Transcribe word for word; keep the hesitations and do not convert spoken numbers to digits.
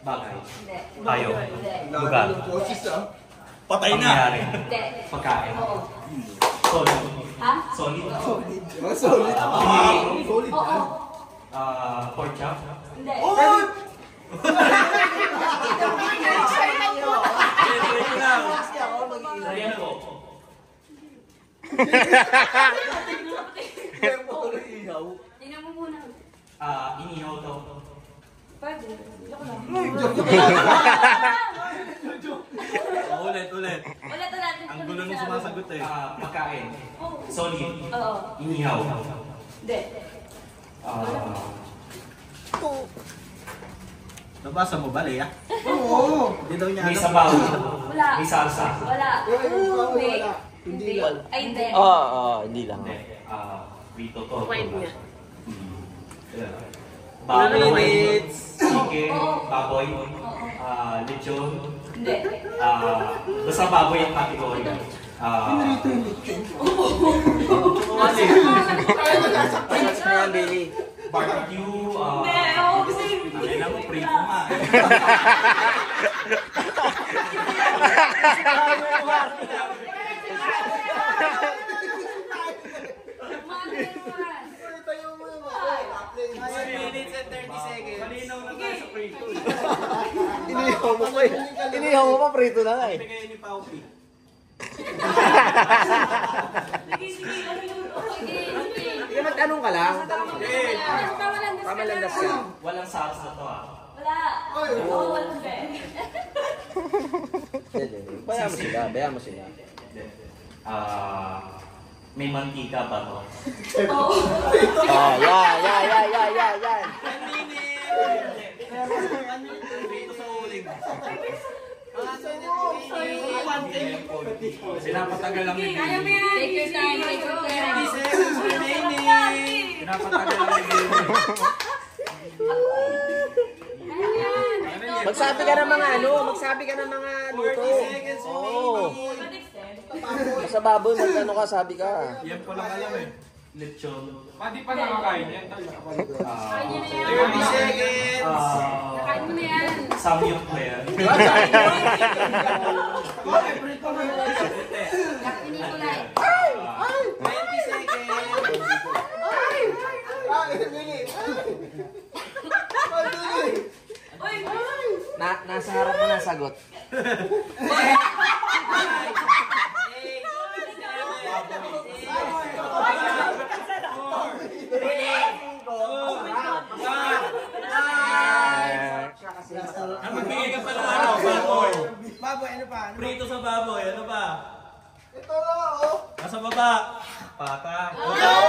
Bagay. Hindi. Tayo. Hindi. Lugar. Patay na. Pangyayari. Hindi. Pagkain. Oo. Solid. Ha? Solid. Solid. Solid. Solid. Oo. Ah, pork chop. Hindi. Oh! Ayan ko. Tingnan mo muna. Ah, inihaw to. Pwede. Joke lang. Ulit, ulit. Ulit, ulit. Ang gulo nung sumasagot eh. Ah, pagkain. Oo. Solid. Oo. Inihaw. Hindi. Ah, Nabasa mo ba, Leah? Oo. Hindi daw niya may alam. sabaw. Wala. May salsa. Wala. Hindi. Hindi. Ay, hindi. Oo, oo, hindi lang. Hindi. Ah, prito to. Point niya. Hmm. Baboy. Chicken. Oo. Baboy. Oo. Ah, lechon. Hindi. Ah, basta baboy ang category. Ah, Pasas na yan, Billy. barbecue. Ah, Hindi. Oo, kasi. Ay na mo, prito nga. minutes and thirty seconds. Malinaw na tayo sa prito. Inihaw mo pa eh. Inihaw mo pa, prito na nga eh. Pinagayin ni Paupi. Sige, sige. Sige, sige. Sige, magtanong ka lang. Pamalandas ka. Walang salsa to ah. Wala. Oo, wala. Bayaan mo sila, bayaan mo sila. Ah, may mantika ba to? Oo. Ah, yeah, yeah, yeah, yeah, yeah, yeah. one minute! Prito sa uling. Pinapatagal lang ni Kaya mo Billy. yan. Take your time. Take your time. thirty seconds remaining. Pinapatagal lang ni Billy. Kaya mo yan. Magsabi ka ng mga ano, magsabi ka ng mga luto. forty seconds Oo. remaining. Sa baboy, magtanong ka, sabi ka. Yan po lang alam eh. Lechon. Pati pa nakakain yan. Ah, Kain niyo na thirty yan. seconds. ah, Kain mo na yan. samyup ba yan? Kapini ko lang. twenty seconds. Uy! Na, nasa harap mo na sagot. Ang magbigay ka pa ng ano, baboy. Baboy, ano pa? Prito sa baboy, ano pa? Ito lang, oh. Nasa baba. Pata.